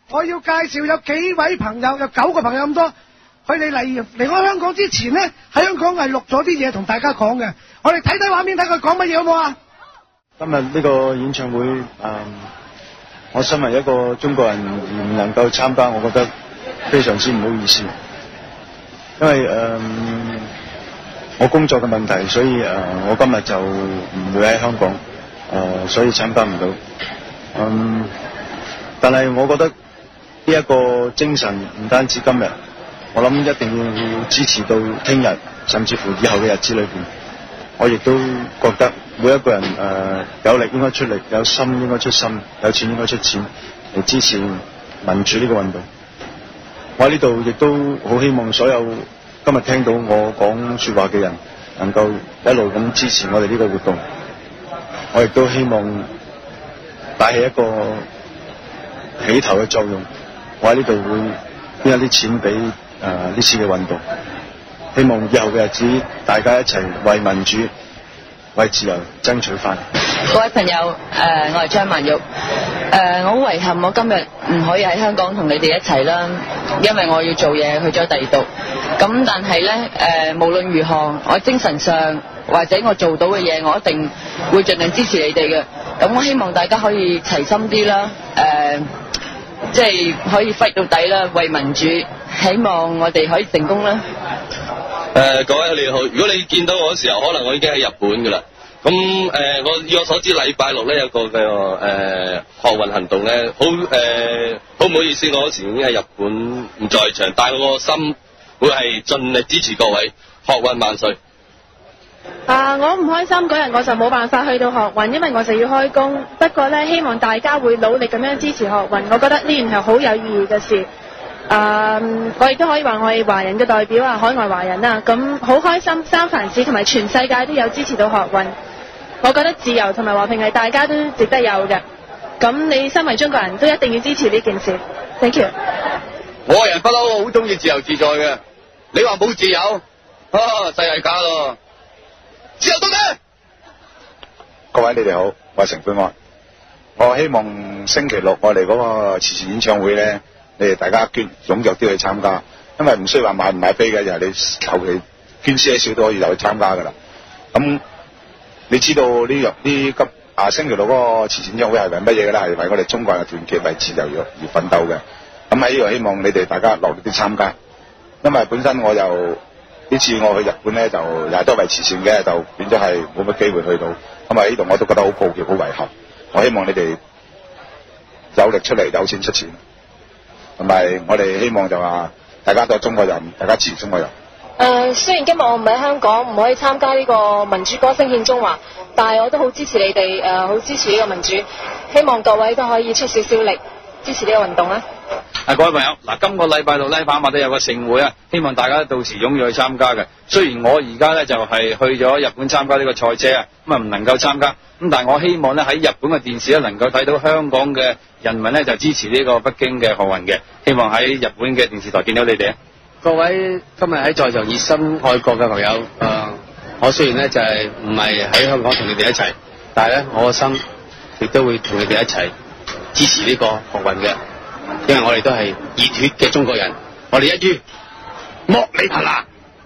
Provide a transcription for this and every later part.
我要介紹有幾位朋友，有9個朋友咁多，佢哋離開香港之前呢，喺香港係錄咗啲嘢同大家講嘅。我哋睇睇畫面，睇佢講乜嘢好唔好啊？ 今日呢個演唱會，我身為一個中國人而唔能夠參加，我覺得非常之唔好意思。因為我工作嘅問題，所以我今日就唔會喺香港，所以參加唔到。但係我覺得呢一個精神唔單止今日，我諗一定要支持到聽日，甚至乎以後嘅日子裏邊。我亦都覺得每一個人有力應該出力，有心應該出心，有錢應該出錢嚟支持民主呢個運動。我喺呢度亦都好希望所有今日聽到我講說話嘅人能夠一路咁支持我哋呢個活動。我亦都希望帶起一個起頭嘅作用。我喺呢度會捐一啲錢俾呢次嘅運動。希望以後嘅日子，大家一齊為民主、為自由爭取翻。 各位朋友，我係張曼玉。我好遺憾，我今日唔可以喺香港同你哋一齊啦，因為我要做嘢去咗第二度。咁但係咧，無論如何，我精神上或者我做到嘅嘢，我一定會盡量支持你哋嘅。咁我希望大家可以齊心啲啦，即係可以 fight 到底啦，為民主。希望我哋可以成功啦。 各位你好，如果你見到我嘅時候，可能我已經喺日本噶啦。咁以我所知，禮拜六咧有個學運行動咧，好唔好意思，我嗰時已經喺日本唔在場，但係我個心會係盡力支持各位，學運萬歲。 我唔開心嗰日我就冇辦法去到學運，因為我就要開工。不過咧，希望大家會努力咁樣支持學運，我覺得呢件係好有意義嘅事。我亦都可以話我係華人嘅代表啊，海外華人啊，咁好開心，三藩市同埋全世界都有支持到學運。我覺得自由同埋和平係大家都值得有嘅。咁你身為中國人都一定要支持呢件事。Thank you。 我個人不嬲好中意自由自在嘅，你話冇自由，世界假咯。自由到咩？ 各位你哋好，我係陳佩安。我希望星期六我哋嗰個慈善演唱會咧，你哋大家踴躍啲去參加，因為唔需要話買唔買飛嘅，就係你求其捐少少都可以就去參加噶啦。咁你知道星期六嗰個慈善演唱會係為乜嘢嘅咧？係為我哋中國人嘅團結、為自由而奮鬥嘅。咁喺呢度希望你哋大家落力啲參加，因為本身我又呢次我去日本咧就又都為慈善嘅，就變咗係冇乜機會去到。咁喺呢度我都覺得好抱歉、好遺憾。我希望你哋有力出嚟，有錢出錢。同埋我哋希望就話大家都係中國人，大家支持中國人。 雖然今日我唔喺香港，唔可以參加呢個民主歌聲獻中華，但係我都好支持你哋，好支持呢個民主。希望各位都可以出少少力支持呢個運動啦。 各位朋友，嗱，今個禮拜六咧，跑馬地有個盛會啊，希望大家到時踴躍去參加嘅。雖然我而家咧就係去咗日本參加呢個賽車啊，咁啊唔能夠參加，咁但係我希望咧喺日本嘅電視咧能夠睇到香港嘅人民咧就支持呢個北京嘅學運嘅，希望喺日本嘅電視台見到你哋啊！ 各位今日喺在場熱心愛國嘅朋友，我雖然咧就係唔係喺香港同你哋一齊，但係咧我個心亦都會同你哋一齊支持呢個學運嘅，因為我哋都係熱血嘅中國人，我哋一於剝你棚牙。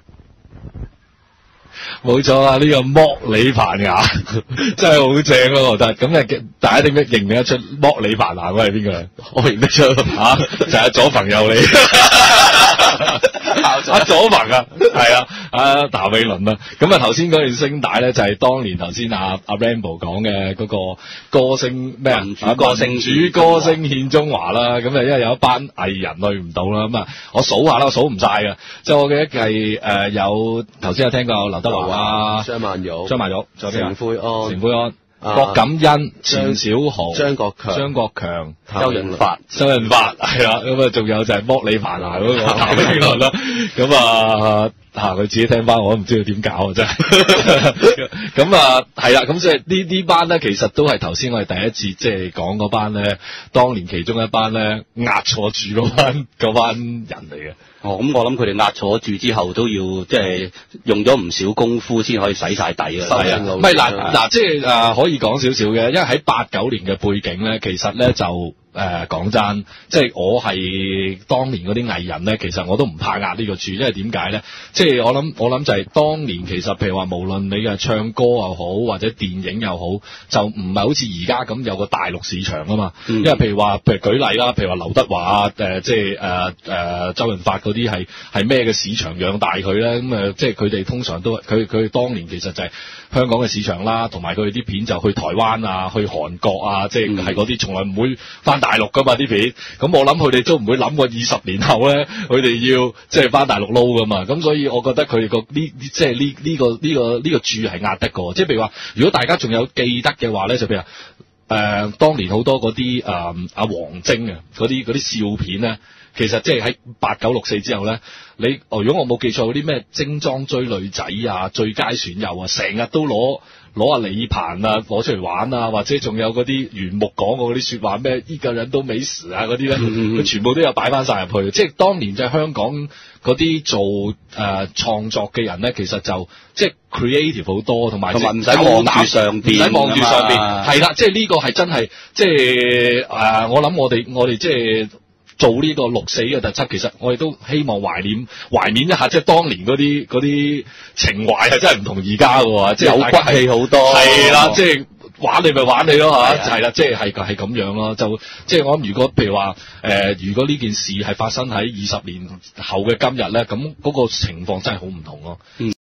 冇錯啊！呢個剝你棚牙真係好正咯，我覺得。咁大家點解認唔認得出剝你棚牙嗰係邊個？我認得出嚇，就係左朋友你。阿左鵬啊，係啊，阿譚詠麟啊。咁啊頭先嗰段聲帶咧就係當年頭先阿 Rambo 講嘅嗰個歌聲咩啊？民主歌聲獻中華啦。咁啊因為有一班藝人去唔到啦，咁啊我數下啦，我數唔晒嘅。即係我記得係有頭先有聽過劉德華啊、張曼玉、陳佩安、郭錦恩、錢小豪、張國強、周潤發係啦，咁啊仲有就係剝你棚牙嗰個譚詠麟啦，咁啊佢自己聽翻我都唔知佢點搞啊真係，咁啊係啦，咁即係呢班咧其實都係頭先我哋第一次即係講嗰班咧，當年其中一班咧壓錯住嗰班人嚟嘅。 咁我諗佢哋壓錯住之後都要即係用咗唔少功夫先可以洗晒底嘅。係啊，唔係嗱，即係可以講少少嘅，因為喺89年嘅背景咧，其實咧就講真，即係我係當年嗰啲藝人咧，其實我都唔怕壓呢個注，因為點解咧？即係我諗就係當年其實譬如話，無論你嘅唱歌又好，或者電影又好，就唔係好似而家咁有個大陸市場啊嘛。因為譬如舉例啦，譬如話劉德華啊，即係周潤發嗰啲係咩嘅市場養大佢咧？咁即係佢哋通常都佢當年其實就係香港嘅市場啦，同埋佢哋啲片就去台灣啊，去韓國啊，即係嗰啲從來唔會翻大陸噶嘛啲片。咁我諗佢哋都唔會諗過20年後咧，佢哋要即係翻大陸撈噶嘛。咁所以我覺得佢哋即係呢個注係壓得過。即係譬如話，如果大家仲有記得嘅話咧，就譬如當年好多嗰啲阿王晶啊嗰啲笑片咧。其實即係喺8964之後咧，如果我冇記錯嗰啲咩精裝追女仔啊、最佳損友啊，成日都攞阿李鵬啊攞出嚟玩啊，或者仲有嗰啲袁木講過嗰啲說話咩依個人都美死啊嗰啲咧，佢全部都有擺翻晒入去。即係當年就係香港嗰啲做創作嘅人咧，其實就即係 creative 好多，同埋唔使望住上邊，唔使望住上邊，係啦，即係呢個係真係即係我諗我哋即係。做呢個6·4嘅特輯，其實我哋都希望懷念一下，即係當年嗰啲情懷係真係唔同而家嘅喎，即係有骨氣好多。係啦，即係玩你咪玩你咯嚇，係啦，即係咁樣咯。就即係我諗，如果譬如話如果呢件事係發生喺20年後嘅今日咧，咁嗰個情況真係好唔同咯。